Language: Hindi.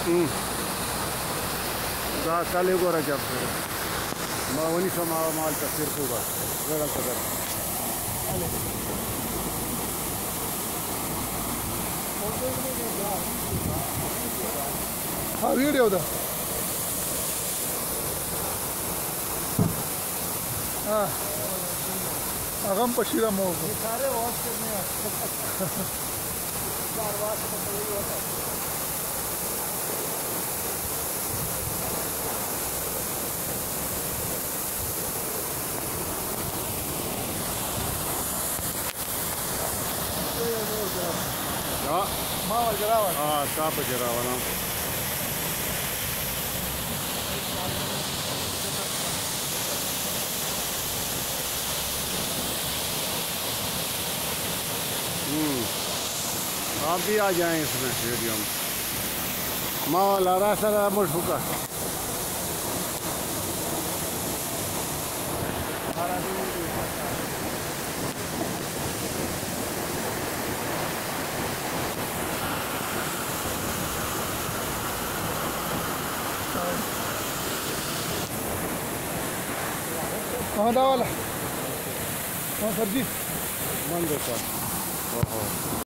कल गोरा जब वनी समा माल तस्वीर होगा हाँ वीडियो दा हाँ अगम पशीरा मोह सारे वॉश करने ja maailma geravan kaapa geravana आप भी आ जाएं इसमें वीडियो में मावल रास्ता मुझुका कहाँ दावला कहाँ सब्जी बंद होता